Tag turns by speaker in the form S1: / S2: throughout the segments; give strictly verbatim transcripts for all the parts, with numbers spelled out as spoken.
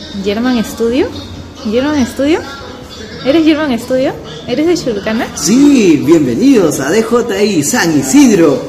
S1: German Studio. German Studio. ¿Eres German Studio? ¿Eres de Chulucana?
S2: Sí, bienvenidos a D J I San Isidro.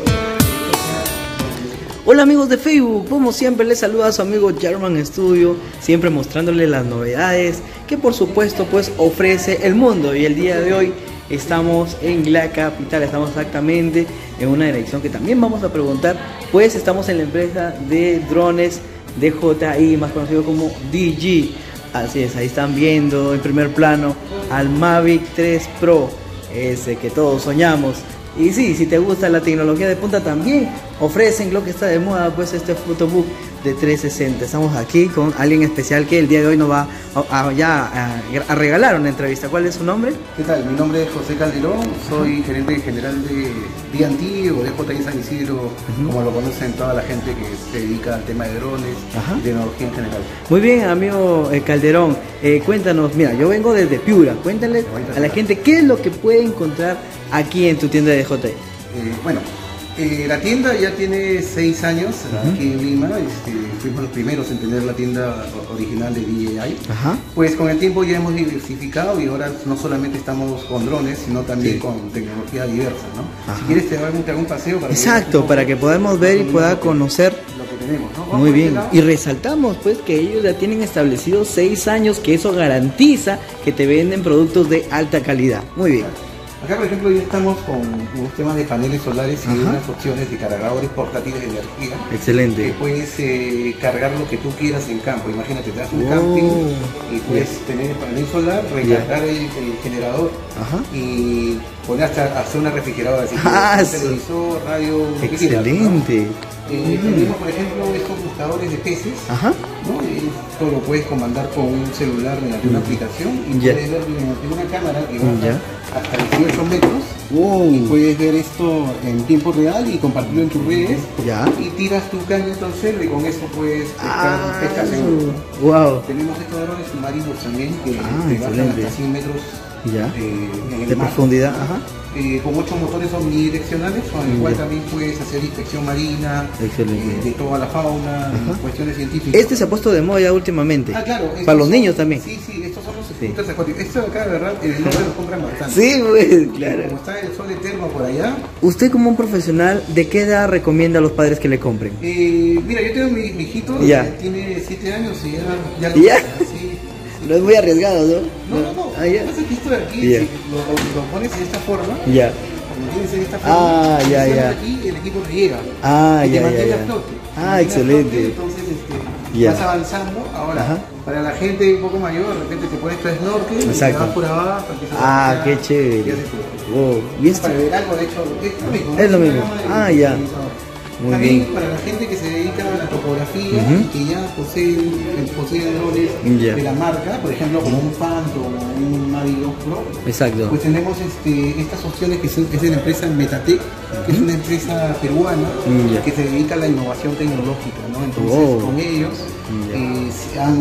S2: Hola amigos de Facebook, como siempre les saluda a su amigo German Studio, siempre mostrándole las novedades que por supuesto pues ofrece el mundo. Y el día de hoy estamos en la capital, estamos exactamente en una dirección que también vamos a preguntar, pues estamos en la empresa de drones D J I, más conocido como D J. Así es, ahí están viendo en primer plano al Mavic tres Pro, ese que todos soñamos. Y sí, si te gusta la tecnología de punta, también ofrecen lo que está de moda, pues este Photobook de trescientos sesenta. Estamos aquí con alguien especial que el día de hoy nos va a, a, ya a, a regalar una entrevista. ¿Cuál es su nombre?
S3: ¿Qué tal? Mi nombre es José Calderón, soy gerente general de D and T o D J I San Isidro, uh-huh. como lo conocen toda la gente que se dedica al tema de drones Ajá. y tecnología en general.
S2: Muy bien, amigo eh, Calderón, eh, cuéntanos, mira, yo vengo desde Piura, cuéntale a la gente qué es lo que puede encontrar aquí en tu tienda de D J I.
S3: Eh, bueno, eh, la tienda ya tiene seis años uh-huh. aquí en Lima, este, fuimos los primeros en tener la tienda original de D J I. Ajá. Pues con el tiempo ya hemos diversificado y ahora no solamente estamos con drones, sino también sí. con tecnología diversa, ¿no? Ajá. Si quieres te doy un, te hago un paseo para
S2: Exacto, que para que podamos ver y pueda conocer
S3: lo que tenemos, ¿no?
S2: Muy bien, y resaltamos pues que ellos ya tienen establecidos seis años, que eso garantiza que te venden productos de alta calidad. Muy bien.
S3: Acá, por ejemplo, ya estamos con unos temas de paneles solares y Ajá. unas opciones de cargadores portátiles de energía.
S2: Excelente.
S3: Que puedes eh, cargar lo que tú quieras en campo. Imagínate, te das un oh. camping y puedes yes. tener el panel solar, recargar yeah. el, el generador Ajá. y poner hasta hacer una refrigeradora. Así
S2: ah,
S3: un televisor, radio.
S2: Excelente.
S3: Quieras, ¿no? Eh, mm. Tenemos, por ejemplo, estos buscadores de peces. Ajá. ¿no? Esto lo puedes comandar con un celular mediante una mm. aplicación y yeah. puedes ver mediante una cámara que va yeah. hasta dieciocho metros wow. y puedes ver esto en tiempo real y compartirlo en tus redes yeah. y tiras tu caña al cielo y con eso puedes pescar, ah, pescar seguro.
S2: Wow.
S3: Tenemos estos drones submarinos también que
S2: ah,
S3: te bajan hasta cien metros
S2: yeah.
S3: eh, en el
S2: de
S3: mar.
S2: Profundidad. Ajá.
S3: Eh, con ocho motores omnidireccionales, con el cual también puedes hacer inspección marina eh, de toda la fauna, Ajá. cuestiones científicas.
S2: Este se ha puesto de moda ya últimamente.
S3: Ah, claro.
S2: Para los
S3: son,
S2: niños también.
S3: Sí, sí, estos son los scooters sí. acuáticos. Esto de acá, de verdad, el nombre lo compran bastante.
S2: Sí, pues, claro.
S3: Como está el sol eterno por allá.
S2: Usted como un profesional, ¿de qué edad recomienda a los padres que le compren?
S3: Eh, mira, yo tengo mi, mi hijito,
S2: ya.
S3: Eh, tiene siete años y ya, ya lo
S2: ¿Ya?
S3: Sí.
S2: No es muy arriesgado, ¿no?
S3: No, no, no.
S2: Ah, ya.
S3: Lo que pasa es que esto de aquí,
S2: yeah.
S3: si lo, lo, lo pones de esta forma.
S2: Ya.
S3: Tienes en esta forma,
S2: ah, ya, ya.
S3: Aquí el equipo te llega
S2: ah,
S3: y
S2: ya,
S3: te mantiene
S2: ya,
S3: a flote.
S2: Ah, excelente.
S3: Flote, entonces este,
S2: yeah.
S3: vas avanzando. Ahora,
S2: Ajá.
S3: para la gente un poco mayor, de repente te pones tu snorkel y te vas por abajo.
S2: Ah, a qué chévere. Wow. ¿Y esto?
S3: Para ver algo, de hecho, es lo mismo.
S2: Es lo mismo. Ah, ya. Muy
S3: También
S2: bien.
S3: para la gente que se dedica a la topografía
S2: uh-huh.
S3: y que ya posee, posee drones
S2: yeah.
S3: de la marca, por ejemplo como un Phantom o un Mavic dos Pro.
S2: Exacto.
S3: Pues tenemos este, estas opciones que son, es de la empresa Metatec, que uh-huh. es una empresa peruana yeah. que se dedica a la innovación tecnológica, ¿no? Entonces oh. con ellos yeah. eh, se han,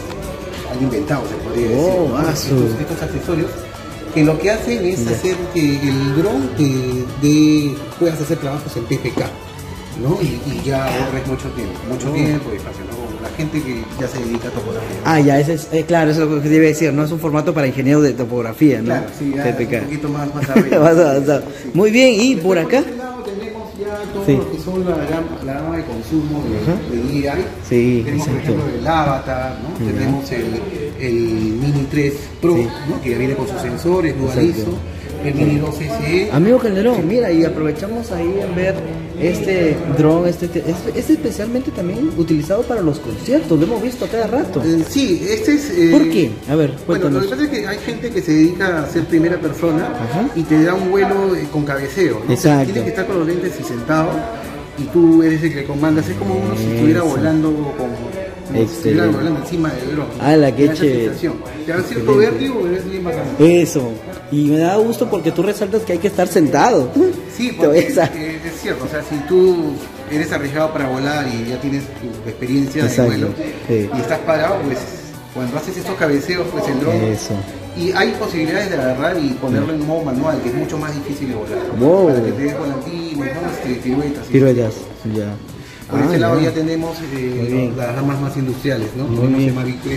S3: han inventado, se podría decir,
S2: oh,
S3: ¿no? estos, estos accesorios que lo que hacen es yeah. hacer que el dron eh, de, puedas hacer trabajos en P P K. ¿no? Y, y ya ahorres mucho tiempo, mucho oh. tiempo y espacio, ¿no? La gente que ya se dedica a topografía.
S2: Ah, ya, ese es, eh, claro, eso es lo que debe decir, no es un formato para ingenieros de topografía, ¿no?
S3: Claro, sí, ya
S2: P P K.
S3: un poquito más, más arriba.
S2: más avanzado. Sí. Muy bien, y
S3: Después,
S2: por acá.
S3: Por este lado tenemos ya todo
S2: sí.
S3: lo que son la gama, la gama de consumo de, uh-huh. de D J I.
S2: Sí,
S3: tenemos,
S2: exacto.
S3: por ejemplo, el Avatar, ¿no? Uh-huh. Tenemos el, el Mini tres Pro, sí. ¿no? Que ya viene con sus sensores, dual I S O. El Mini dos S E.
S2: Amigo Calderón, mira, y aprovechamos ahí en ver este dron, este, este es especialmente también utilizado para los conciertos, lo hemos visto a cada rato.
S3: Eh, sí, este es... Eh,
S2: ¿Por qué? A ver,
S3: bueno, lo que pasa es que hay gente que se dedica a ser primera persona Ajá. y te da un vuelo eh, con cabeceo, ¿no?
S2: Exacto.
S3: Tienes que estar con los lentes y sentado y tú eres el que comandas, es como uno si estuviera volando con...
S2: Excelente.
S3: Volando encima del dron.
S2: ¡Hala, qué chévere!
S3: Te da cierto vértigo, pero es bien bacán.
S2: Eso. Y me da gusto porque tú resaltas que hay que estar sentado.
S3: Sí, porque es, es cierto. O sea, si tú eres arriesgado para volar y ya tienes tu experiencia Exacto. de vuelo sí. y estás parado, pues cuando haces estos cabeceos, pues el dron...
S2: Eso.
S3: Y hay posibilidades de agarrar y ponerlo en modo manual, que es mucho más difícil de volar.
S2: Wow.
S3: Para que te des volantines, ¿no? este, piruetas.
S2: Piruetas, ya.
S3: Por ah, este lado ya tenemos eh, las ramas más industriales, ¿no? Tenemos el Mavic tres Pro,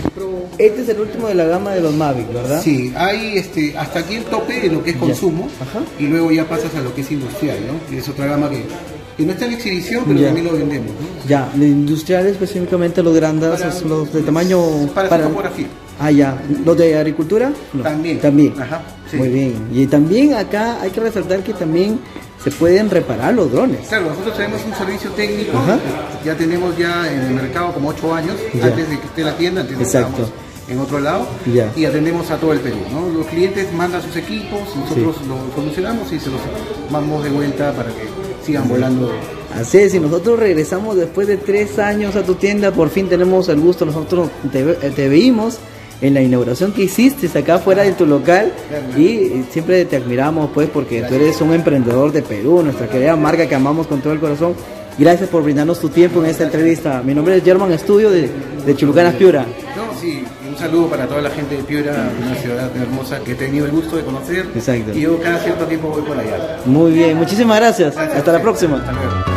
S2: este es el último de la gama de los Mavic, ¿verdad?
S3: Sí, hay este, hasta aquí el tope de lo que es consumo, y luego ya pasas a lo que es industrial, ¿no? Y es otra gama que, que no está en exhibición, pero ya. también lo vendemos, ¿no?
S2: Ya, de industrial específicamente los grandes, para, los de tamaño...
S3: Para, para fotografía.
S2: Ah, ya. ¿Los de agricultura? No.
S3: También.
S2: También.
S3: Ajá, sí.
S2: Muy bien. Y también acá hay que resaltar que también se pueden reparar los drones.
S3: Claro, nosotros tenemos un servicio técnico, Ajá. ya tenemos ya en el mercado como ocho años, ya. antes de que esté la tienda, antes de que estábamos en otro lado, ya. y atendemos a todo el Perú, ¿no? Los clientes mandan sus equipos, nosotros sí. los solucionamos y se los mandamos de vuelta para que sigan volando.
S2: Así es, y nosotros regresamos después de tres años a tu tienda, por fin tenemos el gusto, nosotros te, te veímos en la inauguración que hiciste acá afuera de tu local y siempre te admiramos pues porque tú eres un emprendedor de Perú, nuestra querida marca que amamos con todo el corazón. Gracias por brindarnos tu tiempo en esta entrevista. Mi nombre es German Studio de, de Chulucanas, Piura.
S3: No, sí, un saludo para toda la gente de Piura, una ciudad hermosa que he tenido el gusto de conocer.
S2: Exacto.
S3: Y yo cada cierto tiempo voy por allá.
S2: Muy bien, muchísimas gracias. gracias Hasta la próxima.
S3: Hasta luego.